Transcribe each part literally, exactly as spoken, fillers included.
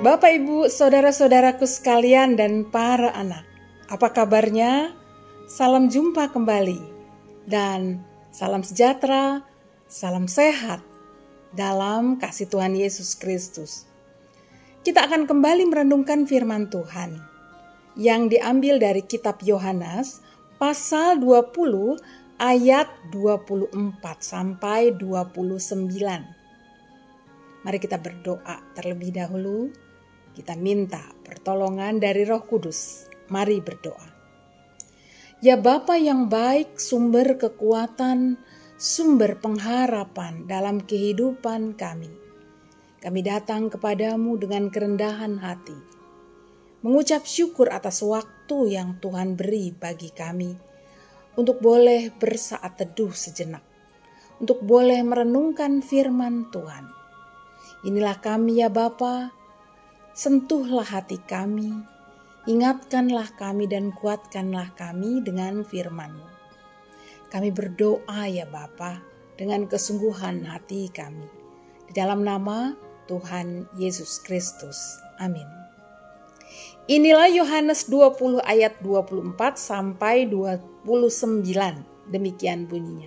Bapak, Ibu, saudara-saudaraku sekalian dan para anak, apa kabarnya? Salam jumpa kembali dan salam sejahtera, salam sehat dalam kasih Tuhan Yesus Kristus. Kita akan kembali merenungkan firman Tuhan yang diambil dari kitab Yohanes pasal dua puluh ayat dua puluh empat sampai dua puluh sembilan. Mari kita berdoa terlebih dahulu. Kita minta pertolongan dari Roh Kudus. Mari berdoa. Ya Bapa yang baik, sumber kekuatan, sumber pengharapan dalam kehidupan kami. Kami datang kepadamu dengan kerendahan hati. Mengucap syukur atas waktu yang Tuhan beri bagi kami. Untuk boleh bersaat teduh sejenak. Untuk boleh merenungkan firman Tuhan. Inilah kami ya Bapa, sentuhlah hati kami, ingatkanlah kami dan kuatkanlah kami dengan firman-Mu. Kami berdoa ya Bapa dengan kesungguhan hati kami. Di dalam nama Tuhan Yesus Kristus. Amin. Inilah Yohanes dua puluh ayat dua puluh empat sampai dua puluh sembilan. Demikian bunyinya.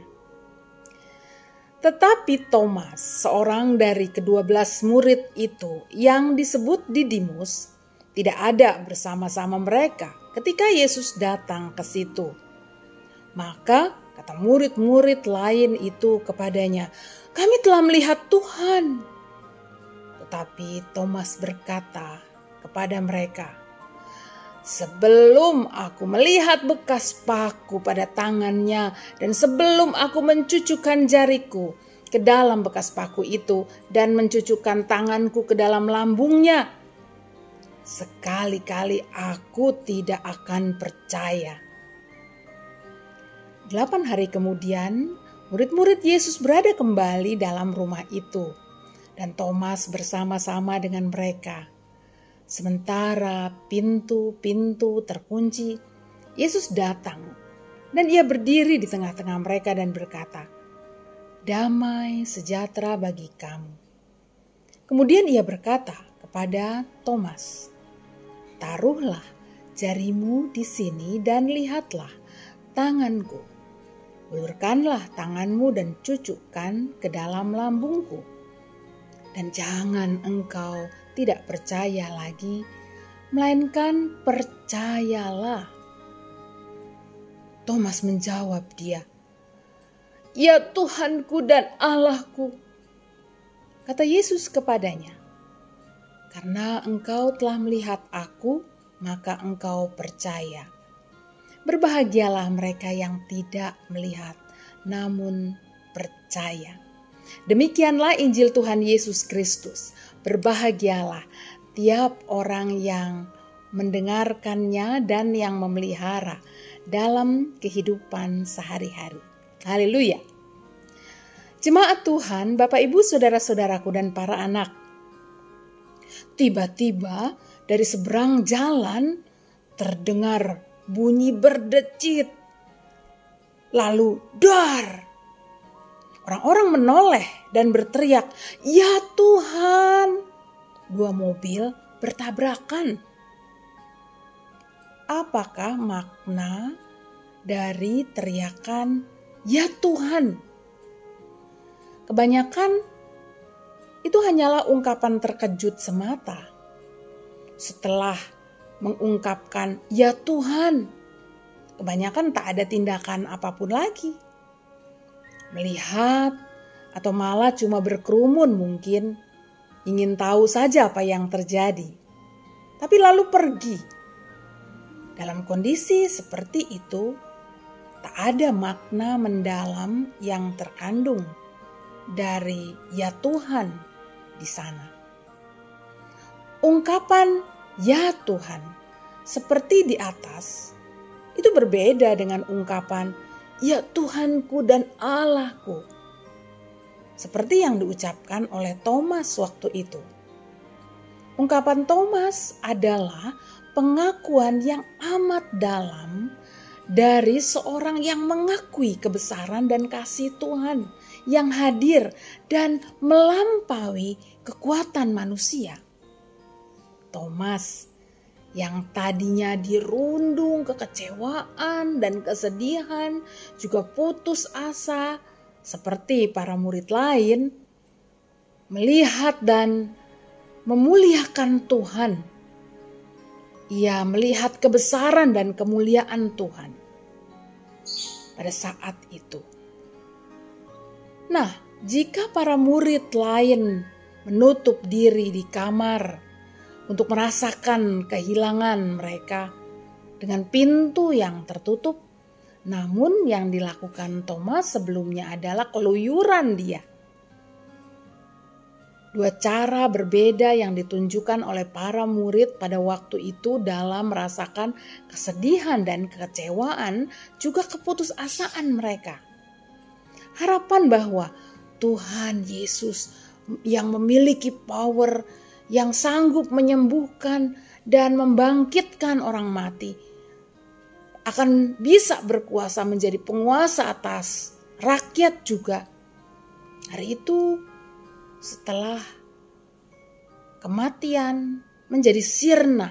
Tetapi Thomas, seorang dari kedua belas murid itu yang disebut Didimus, tidak ada bersama-sama mereka ketika Yesus datang ke situ. Maka kata murid-murid lain itu kepadanya, "Kami telah melihat Tuhan." Tetapi Thomas berkata kepada mereka, "Sebelum aku melihat bekas paku pada tangannya dan sebelum aku mencucukkan jariku ke dalam bekas paku itu dan mencucukkan tanganku ke dalam lambungnya, sekali-kali aku tidak akan percaya." Delapan hari kemudian, murid-murid Yesus berada kembali dalam rumah itu dan Thomas bersama-sama dengan mereka. Sementara pintu-pintu terkunci, Yesus datang dan ia berdiri di tengah-tengah mereka dan berkata, "Damai sejahtera bagi kamu." Kemudian ia berkata kepada Thomas, "Taruhlah jarimu di sini dan lihatlah tanganku. Ulurkanlah tanganmu dan cucukkan ke dalam lambungku. Dan jangan engkau tidak percaya lagi, melainkan percayalah." Thomas menjawab dia, "Ya Tuhanku dan Allahku." Kata Yesus kepadanya, "Karena engkau telah melihat aku, maka engkau percaya. Berbahagialah mereka yang tidak melihat, namun percaya." Demikianlah Injil Tuhan Yesus Kristus. Berbahagialah tiap orang yang mendengarkannya dan yang memelihara dalam kehidupan sehari-hari. Haleluya. Jemaat Tuhan, Bapak Ibu, saudara-saudaraku dan para anak. Tiba-tiba dari seberang jalan terdengar bunyi berdecit. Lalu dar. Orang-orang menoleh dan berteriak, "Ya Tuhan!" Dua mobil bertabrakan. Apakah makna dari teriakan "Ya Tuhan"? Kebanyakan itu hanyalah ungkapan terkejut semata. Setelah mengungkapkan "Ya Tuhan", kebanyakan tak ada tindakan apapun lagi. Melihat atau malah cuma berkerumun mungkin, ingin tahu saja apa yang terjadi, tapi lalu pergi. Dalam kondisi seperti itu, tak ada makna mendalam yang terkandung dari "Ya Tuhan" di sana. Ungkapan "Ya Tuhan" seperti di atas itu berbeda dengan ungkapan "Ya Tuhanku dan Allahku", seperti yang diucapkan oleh Thomas waktu itu. Ungkapan Thomas adalah pengakuan yang amat dalam dari seorang yang mengakui kebesaran dan kasih Tuhan yang hadir dan melampaui kekuatan manusia. Thomas yang tadinya dirundung kekecewaan dan kesedihan, juga putus asa seperti para murid lain, melihat dan memuliakan Tuhan. Ia melihat kebesaran dan kemuliaan Tuhan pada saat itu. Nah, jika para murid lain menutup diri di kamar untuk merasakan kehilangan mereka dengan pintu yang tertutup, namun yang dilakukan Thomas sebelumnya adalah keluyuran dia. Dua cara berbeda yang ditunjukkan oleh para murid pada waktu itu dalam merasakan kesedihan dan kekecewaan, juga keputusasaan mereka. Harapan bahwa Tuhan Yesus yang memiliki power, yang sanggup menyembuhkan dan membangkitkan orang mati, akan bisa berkuasa menjadi penguasa atas rakyat juga. Hari itu setelah kematian menjadi sirna,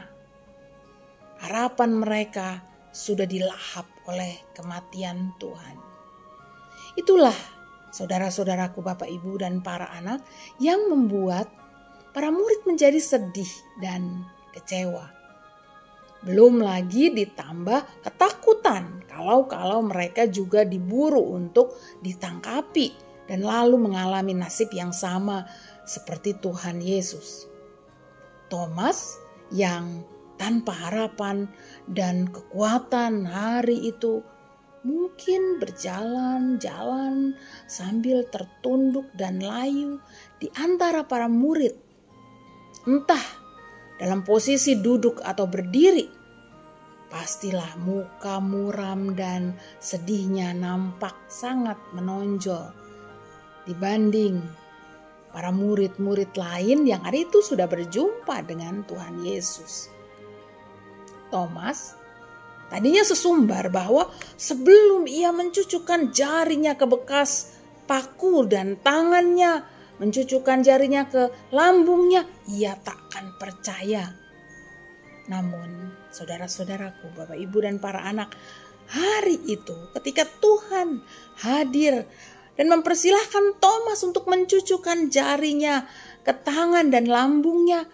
harapan mereka sudah dilahap oleh kematian Tuhan. Itulah saudara-saudaraku, Bapak, Ibu, dan para anak yang membuat para murid menjadi sedih dan kecewa. Belum lagi ditambah ketakutan kalau-kalau mereka juga diburu untuk ditangkapi dan lalu mengalami nasib yang sama seperti Tuhan Yesus. Thomas yang tanpa harapan dan kekuatan hari itu mungkin berjalan-jalan sambil tertunduk dan layu di antara para murid. Entah dalam posisi duduk atau berdiri, pastilah muka muram dan sedihnya nampak sangat menonjol dibanding para murid-murid lain yang hari itu sudah berjumpa dengan Tuhan Yesus. Thomas tadinya sesumbar bahwa sebelum ia mencucukkan jarinya ke bekas paku dan tangannya mencucukkan jarinya ke lambungnya, ia takkan percaya. Namun, saudara-saudaraku, Bapak, Ibu, dan para anak, hari itu ketika Tuhan hadir dan mempersilahkan Thomas untuk mencucukkan jarinya ke tangan dan lambungnya,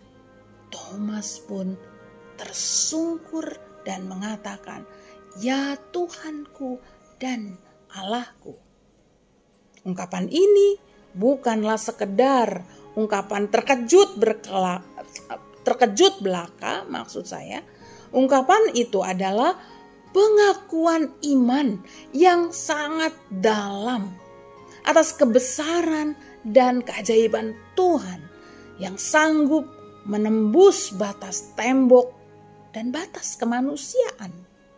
Thomas pun tersungkur dan mengatakan, "Ya Tuhanku dan Allahku." Ungkapan ini bukanlah sekedar ungkapan terkejut berkelak, terkejut belaka, maksud saya. Ungkapan itu adalah pengakuan iman yang sangat dalam atas kebesaran dan keajaiban Tuhan yang sanggup menembus batas tembok dan batas kemanusiaan.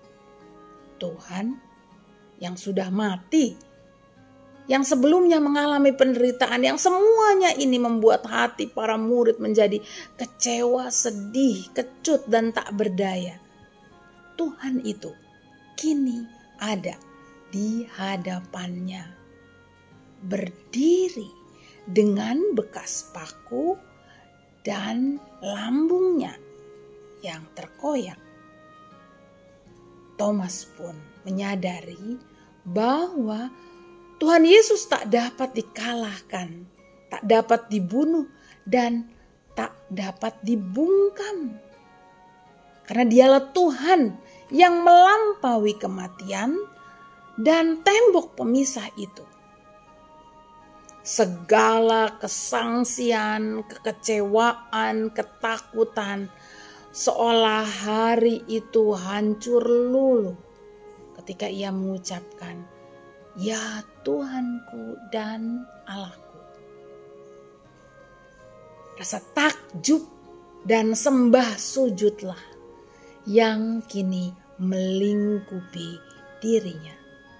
Tuhan yang sudah mati, yang sebelumnya mengalami penderitaan, yang semuanya ini membuat hati para murid menjadi kecewa, sedih, kecut, dan tak berdaya. Tuhan itu kini ada di hadapannya, berdiri dengan bekas paku dan lambungnya yang terkoyak. Thomas pun menyadari bahwa Tuhan Yesus tak dapat dikalahkan, tak dapat dibunuh, dan tak dapat dibungkam. Karena dialah Tuhan yang melampaui kematian dan tembok pemisah itu. Segala kesangsian, kekecewaan, ketakutan, seolah hari itu hancur luluh ketika ia mengucapkan, "Ya Tuhanku dan Allahku." Rasa takjub dan sembah sujudlah yang kini melingkupi dirinya.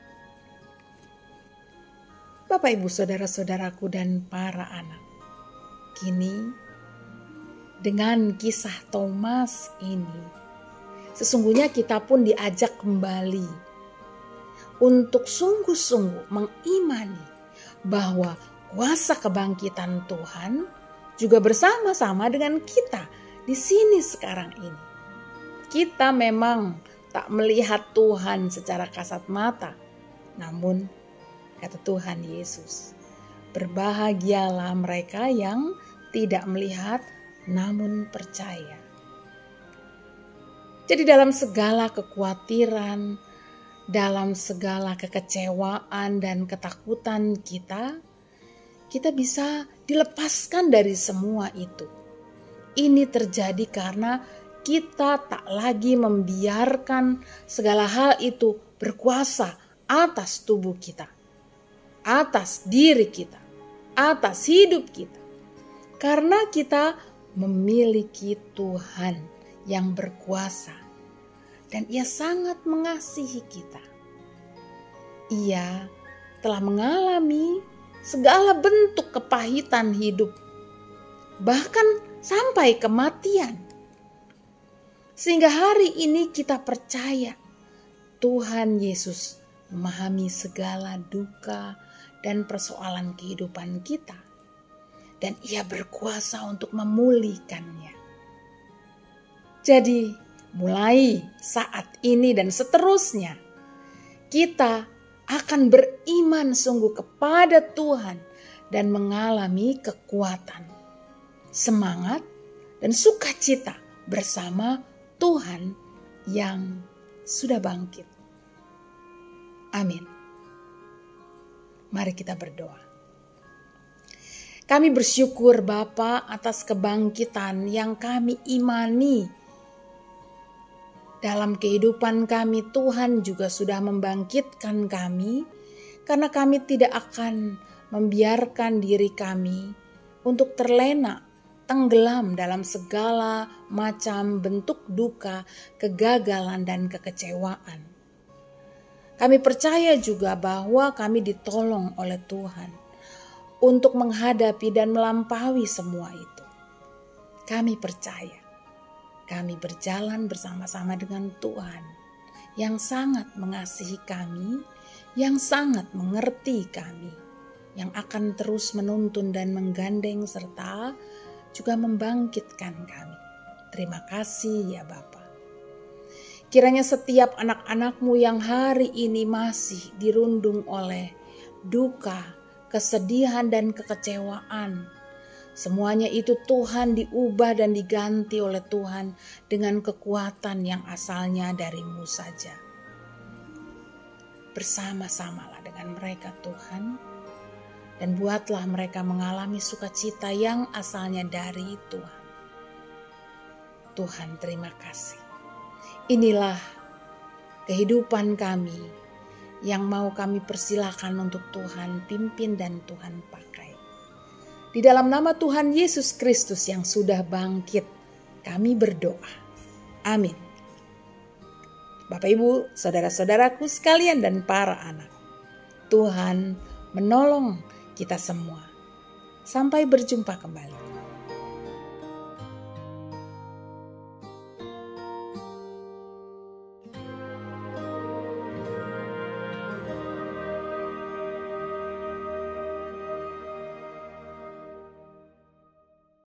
Bapak, Ibu, saudara-saudaraku, dan para anak, kini dengan kisah Thomas ini, sesungguhnya kita pun diajak kembali untuk sungguh-sungguh mengimani bahwa kuasa kebangkitan Tuhan juga bersama-sama dengan kita di sini sekarang ini. Kita memang tak melihat Tuhan secara kasat mata, namun kata Tuhan Yesus, berbahagialah mereka yang tidak melihat namun percaya. Jadi dalam segala kekhawatiran, dalam segala kekecewaan dan ketakutan kita, kita bisa dilepaskan dari semua itu. Ini terjadi karena kita tak lagi membiarkan segala hal itu berkuasa atas tubuh kita, atas diri kita, atas hidup kita. Karena kita memiliki Tuhan yang berkuasa dan Ia sangat mengasihi kita. Ia telah mengalami segala bentuk kepahitan hidup, bahkan sampai kematian. Sehingga hari ini kita percaya Tuhan Yesus memahami segala duka dan persoalan kehidupan kita. Dan Ia berkuasa untuk memulihkannya. Jadi mulai saat ini dan seterusnya, kita akan beriman sungguh kepada Tuhan dan mengalami kekuatan, semangat, dan sukacita bersama Tuhan yang sudah bangkit. Amin. Mari kita berdoa. Kami bersyukur Bapa atas kebangkitan yang kami imani. Dalam kehidupan kami Tuhan juga sudah membangkitkan kami, karena kami tidak akan membiarkan diri kami untuk terlena, tenggelam dalam segala macam bentuk duka, kegagalan, dan kekecewaan. Kami percaya juga bahwa kami ditolong oleh Tuhan untuk menghadapi dan melampaui semua itu. Kami percaya, kami berjalan bersama-sama dengan Tuhan yang sangat mengasihi kami, yang sangat mengerti kami, yang akan terus menuntun dan menggandeng serta juga membangkitkan kami. Terima kasih ya Bapa. Kiranya setiap anak-anak-Mu yang hari ini masih dirundung oleh duka, kesedihan dan kekecewaan, semuanya itu Tuhan diubah dan diganti oleh Tuhan dengan kekuatan yang asalnya dari-Mu saja. Bersama-samalah dengan mereka Tuhan, dan buatlah mereka mengalami sukacita yang asalnya dari Tuhan. Tuhan, terima kasih. Inilah kehidupan kami yang mau kami persilakan untuk Tuhan pimpin dan Tuhan pakai. Di dalam nama Tuhan Yesus Kristus yang sudah bangkit, kami berdoa. Amin. Bapak Ibu, saudara-saudaraku sekalian dan para anak, Tuhan menolong kita semua. Sampai berjumpa kembali.